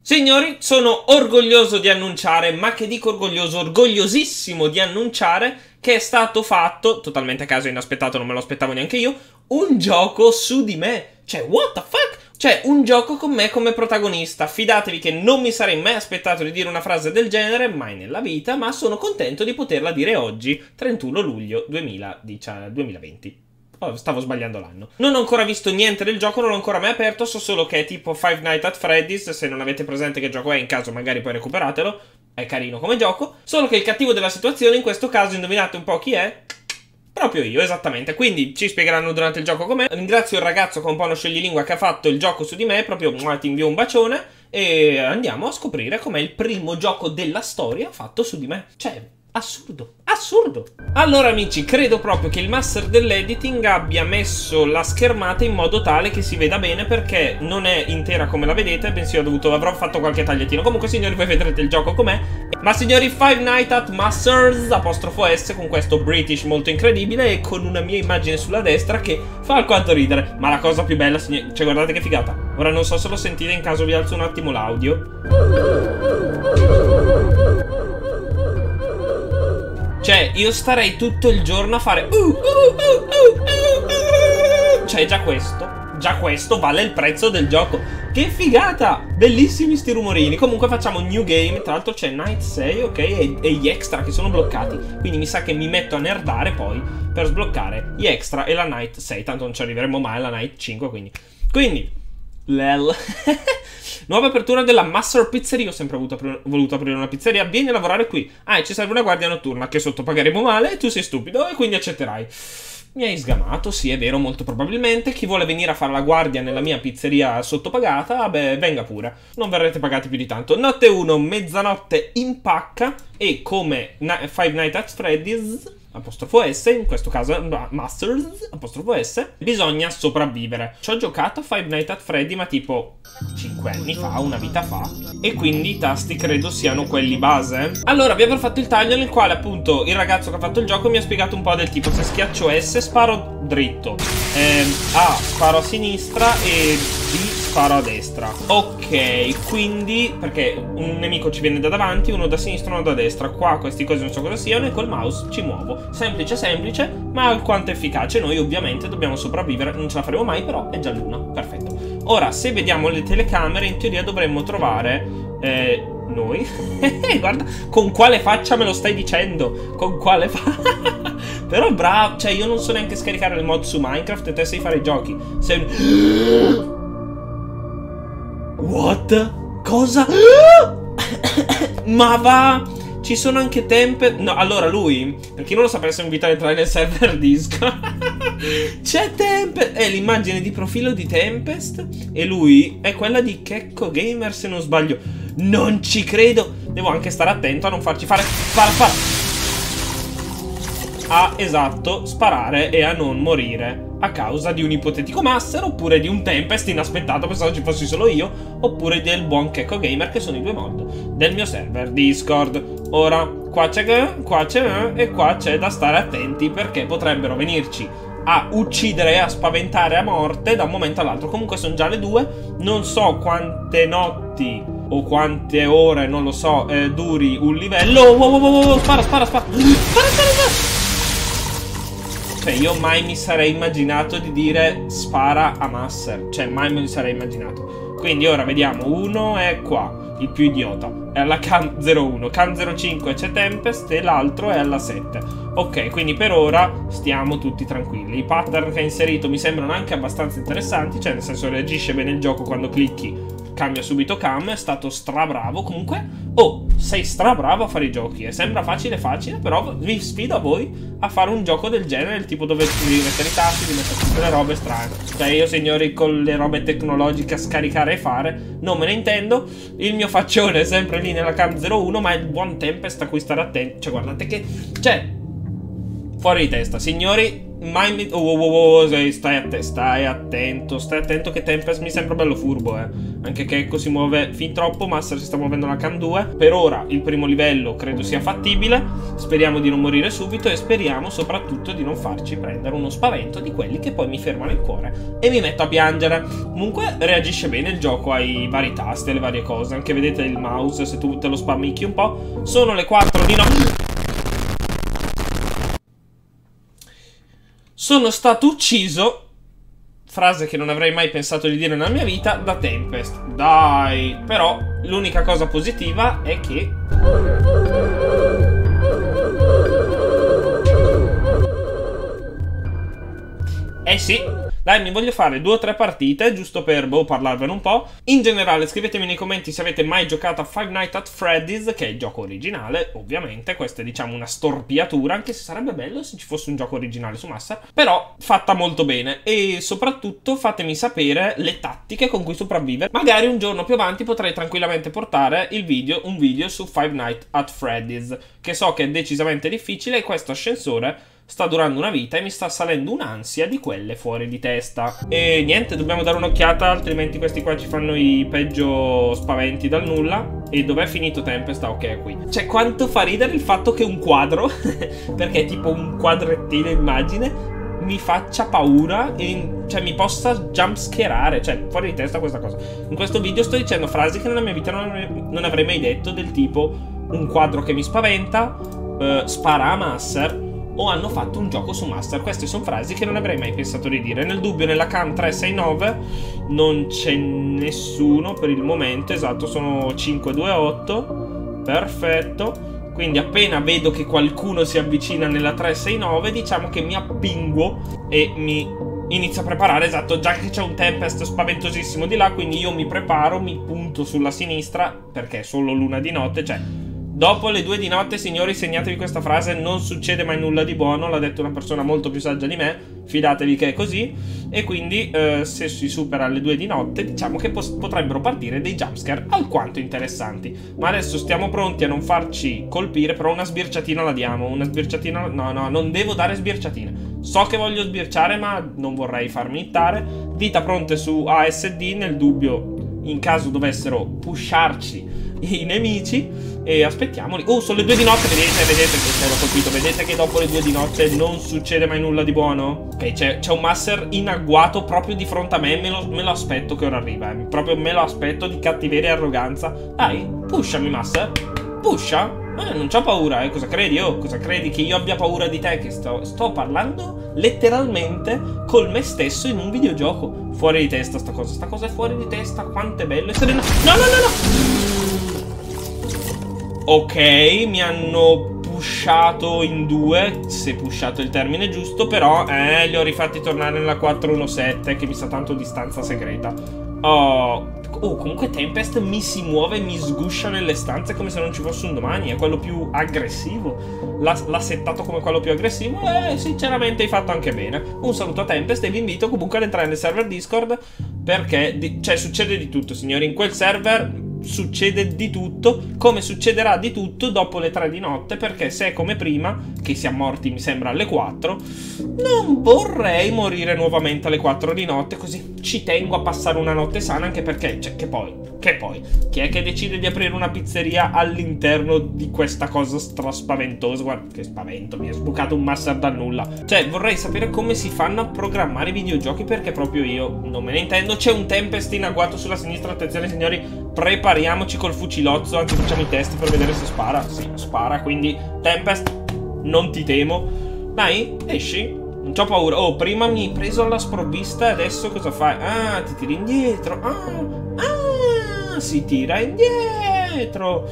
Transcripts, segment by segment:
Signori, sono orgoglioso di annunciare, ma che dico orgoglioso, orgogliosissimo di annunciare che è stato fatto, totalmente a caso, inaspettato, non me lo aspettavo neanche io, un gioco su di me. Cioè, what the fuck? Cioè, un gioco con me come protagonista. Fidatevi che non mi sarei mai aspettato di dire una frase del genere, mai nella vita, ma sono contento di poterla dire oggi, 31 luglio 2020. Oh, stavo sbagliando l'anno. Non ho ancora visto niente del gioco, non l'ho ancora mai aperto, so solo che è tipo Five Nights at Freddy's, se non avete presente che gioco è, in caso magari poi recuperatelo, è carino come gioco, solo che il cattivo della situazione in questo caso, indovinate un po' chi è? Proprio io, esattamente, quindi ci spiegheranno durante il gioco com'è. Ringrazio il ragazzo con un po' uno scioglilingua che ha fatto il gioco su di me, proprio ti invio un bacione, e andiamo a scoprire com'è il primo gioco della storia fatto su di me. Cioè, assurdo, assurdo. Allora amici, credo proprio che il master dell'editing abbia messo la schermata in modo tale che si veda bene, perché non è intera come la vedete, bensì avrò fatto qualche tagliatino. Comunque signori, voi vedrete il gioco com'è. Ma signori, Five Nights at Masters ', con questo British molto incredibile e con una mia immagine sulla destra che fa alquanto ridere. Ma la cosa più bella, signori, cioè guardate che figata. Ora non so se lo sentite, in caso vi alzo un attimo l'audio. Cioè, io starei tutto il giorno a fare cioè, già questo vale il prezzo del gioco. Che figata! Bellissimi sti rumorini. Comunque facciamo new game. Tra l'altro c'è Night 6, ok? E gli extra che sono bloccati. Quindi mi sa che mi metto a nerdare poi per sbloccare gli extra e la Night 6. Tanto non ci arriveremo mai alla Night 5, quindi lel. Nuova apertura della Master Pizzeria. Ho sempre voluto aprire una pizzeria. Vieni a lavorare qui. Ah, e ci serve una guardia notturna che sottopagheremo male e tu sei stupido e quindi accetterai. Mi hai sgamato, sì, è vero, molto probabilmente. Chi vuole venire a fare la guardia nella mia pizzeria sottopagata, beh, venga pure. Non verrete pagati più di tanto. Notte 1, mezzanotte in pacca. E come Five Nights at Freddy's ', in questo caso Masters ', bisogna sopravvivere. Ci ho giocato a Five Nights at Freddy ma tipo 5 anni fa, una vita fa, e quindi i tasti credo siano quelli base. Allora vi avrò fatto il taglio nel quale appunto il ragazzo che ha fatto il gioco mi ha spiegato un po' del tipo: se schiaccio S sparo dritto, A sparo a sinistra e B sparo a destra. Ok, quindi perché un nemico ci viene da davanti, uno da sinistra, uno da destra. Qua questi cose non so cosa siano e col mouse ci muovo. Semplice semplice, ma alquanto efficace. Noi ovviamente dobbiamo sopravvivere. Non ce la faremo mai, però è già l'una. Perfetto. Ora, se vediamo le telecamere, in teoria dovremmo trovare noi. Guarda, con quale faccia me lo stai dicendo? Con quale faccia? Però bravo, cioè io non so neanche scaricare il mod su Minecraft e te sai fare i giochi. Sei un... What? Cosa? Ma va... Ci sono anche Tempest. No, allora lui, per chi non lo sapesse, invito a entrare nel server Discord. C'è Tempest. È l'immagine di profilo di Tempest. E lui è quella di Kekko Gamer, se non sbaglio. Non ci credo. Devo anche stare attento a non farci fare. Spara. Esatto, sparare e a non morire a causa di un ipotetico master, oppure di un Tempest inaspettato, pensavo ci fossi solo io, oppure del buon Kekko Gamer, che sono i due mod del mio server Discord. Ora, qua c'è e qua c'è da stare attenti, perché potrebbero venirci a uccidere e a spaventare a morte da un momento all'altro. Comunque sono già le 2, non so quante notti o quante ore, non lo so, duri un livello. Wow, spara. Cioè io mai mi sarei immaginato di dire spara a master. Cioè mai me lo sarei immaginato. Quindi ora vediamo. Uno è qua, il più idiota, è alla cam 01. Cam 05 c'è Tempest e l'altro è alla 7. Ok, quindi per ora stiamo tutti tranquilli. I pattern che ha inserito mi sembrano anche abbastanza interessanti. Cioè nel senso, reagisce bene il gioco quando clicchi, cambia subito cam. È stato strabravo. Comunque, sei strabravo a fare i giochi. E sembra facile, però vi sfido a voi a fare un gioco del genere, il tipo dove devi mettere i tasti, devi mettere tutte le robe strane. Cioè io, signori, con le robe tecnologiche a scaricare e fare non me ne intendo. Il mio faccione è sempre lì nella cam 01, ma è il buon Tempest a cui stare attenti. Cioè guardate che... Cioè... fuori di testa, signori. Mai stai attento che Tempest mi sembra bello furbo, anche che Echo si muove fin troppo. Master si sta muovendo la Cam 2. Per ora il primo livello credo sia fattibile. Speriamo di non morire subito e speriamo soprattutto di non farci prendere uno spavento di quelli che poi mi fermano il cuore e mi metto a piangere. Comunque reagisce bene il gioco ai vari tasti, alle varie cose. Anche vedete il mouse, se tu te lo spammicchi un po'. Sono le 4 di notte. Sono stato ucciso, frase che non avrei mai pensato di dire nella mia vita, da Tempest. Dai, però l'unica cosa positiva è che... sì, dai, mi voglio fare 2 o 3 partite, giusto per parlarvene un po'. In generale, scrivetemi nei commenti se avete mai giocato a Five Nights at Freddy's, che è il gioco originale, ovviamente. Questa è, diciamo, una storpiatura, anche se sarebbe bello se ci fosse un gioco originale su Master. Però fatta molto bene. E soprattutto fatemi sapere le tattiche con cui sopravvivere. Magari un giorno più avanti potrei tranquillamente portare un video su Five Nights at Freddy's, che so che è decisamente difficile, e questo ascensore sta durando una vita e mi sta salendo un'ansia di quelle fuori di testa. E niente, dobbiamo dare un'occhiata, altrimenti questi qua ci fanno i peggio spaventi dal nulla. E dov'è finito Tempest? Ah, ok, è qui. Cioè, quanto fa ridere il fatto che un quadro, perché è tipo un quadrettino immagine, mi faccia paura e cioè mi possa jumpscarare. Cioè, fuori di testa questa cosa. In questo video sto dicendo frasi che nella mia vita non avrei mai detto, del tipo un quadro che mi spaventa, spara a Master, o hanno fatto un gioco su Master. Queste sono frasi che non avrei mai pensato di dire. Nel dubbio, nella Cam 369 non c'è nessuno per il momento. Esatto, sono 528. Perfetto. Quindi appena vedo che qualcuno si avvicina nella 369, diciamo che mi appinguo e mi inizio a preparare. Esatto, già che c'è un Tempest spaventosissimo di là, quindi io mi preparo, mi punto sulla sinistra, perché è solo l'una di notte. Cioè, dopo le 2 di notte, signori, segnatevi questa frase: non succede mai nulla di buono. L'ha detto una persona molto più saggia di me, fidatevi che è così. E quindi se si supera le 2 di notte, diciamo che potrebbero partire dei jumpscare alquanto interessanti. Ma adesso stiamo pronti a non farci colpire. Però una sbirciatina la diamo. Una sbirciatina... No, non devo dare sbirciatine. So che voglio sbirciare, ma non vorrei farmi hittare. Dita pronte su ASD, nel dubbio, in caso dovessero pusharci i nemici. E aspettiamoli. Oh, sono le 2 di notte, vedete che sono colpito. Vedete che dopo le 2 di notte non succede mai nulla di buono? Ok, c'è un Master in agguato proprio di fronte a me. Me lo aspetto che ora arriva, Proprio me lo aspetto, di cattiveria e arroganza. Dai, pushami, Master. Pusha. Non c'ho paura, Cosa credi? Cosa credi? Che io abbia paura di te? Che sto parlando letteralmente col me stesso in un videogioco. Fuori di testa sta cosa. Sta cosa è fuori di testa. Quanto è bello essere... No. Ok, mi hanno pushato in 2, se pushato è il termine giusto, però li ho rifatti tornare nella 417, che mi sa tanto di stanza segreta. Comunque Tempest mi si muove, mi sguscia nelle stanze come se non ci fosse un domani. È quello più aggressivo. L'ha settato come quello più aggressivo e sinceramente hai fatto anche bene. Un saluto a Tempest e vi invito comunque ad entrare nel server Discord, perché cioè succede di tutto, signori. In quel server succede di tutto, come succederà di tutto dopo le 3 di notte, perché se è come prima, che siamo morti mi sembra alle 4, non vorrei morire nuovamente alle 4 di notte, così ci tengo a passare una notte sana, anche perché, cioè, che poi, chi è che decide di aprire una pizzeria all'interno di questa cosa straspaventosa? Guarda, che spavento, mi è sbucato un Master dal nulla. Cioè, vorrei sapere come si fanno a programmare i videogiochi, perché proprio io non me ne intendo. C'è un Tempest in agguato sulla sinistra, attenzione signori, prepariamoci col fucilozzo, anzi facciamo i test per vedere se spara. Sì, spara, quindi Tempest, non ti temo. Dai, esci, non c'ho paura. Oh, prima mi hai preso alla sprovvista e adesso cosa fai? Ah, ti tiri indietro. Si tira indietro.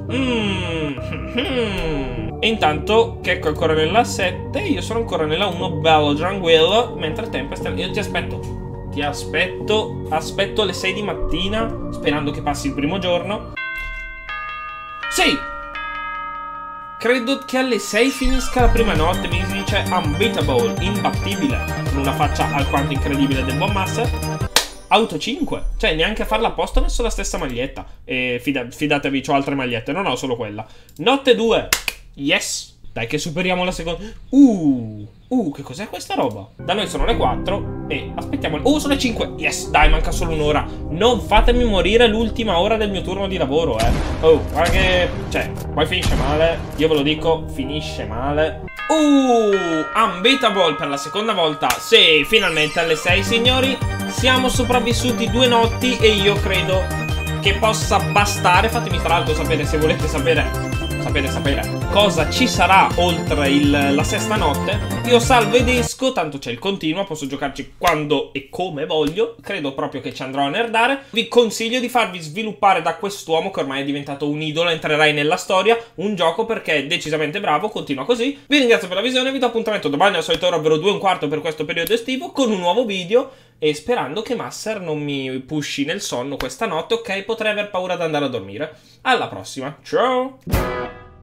E intanto Checco è ancora nella 7, io sono ancora nella 1, bello tranquillo, mentre Tempest... Io ti aspetto. Aspetto alle 6 di mattina, sperando che passi il primo giorno. Sì! Credo che alle 6 finisca la prima notte. Mi si dice unbeatable, imbattibile, con una faccia alquanto incredibile del buon Master. Auto 5, cioè neanche a farla apposta ho messo la stessa maglietta. E fidatevi, ho altre magliette, non ho solo quella. Notte 2, yes! Dai che superiamo la seconda. Che cos'è questa roba? Da noi sono le 4 e aspettiamo. Sono le 5. Yes, dai, manca solo un'ora. Non fatemi morire l'ultima ora del mio turno di lavoro, guarda che... Cioè, poi finisce male. Io ve lo dico, finisce male. Unbeatable per la seconda volta. Sì, finalmente alle 6, signori. Siamo sopravvissuti 2 notti e io credo che possa bastare. Fatemi tra l'altro sapere se volete sapere cosa ci sarà oltre la sesta notte. Io salvo ed esco, tanto c'è il continuo, posso giocarci quando e come voglio. Credo proprio che ci andrò a nerdare. Vi consiglio di farvi sviluppare da quest'uomo che ormai è diventato un idolo, entrerai nella storia, un gioco perché è decisamente bravo, continua così. Vi ringrazio per la visione, vi do appuntamento domani al solito ora, ovvero 2:15 per questo periodo estivo, con un nuovo video. E sperando che Masser non mi pushi nel sonno questa notte, ok? Potrei aver paura ad andare a dormire. Alla prossima, ciao!